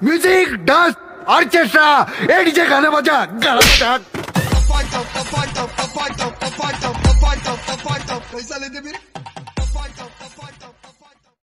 music, dance, orchestra, ए DJ गाना बजा, कैसा लेते फिर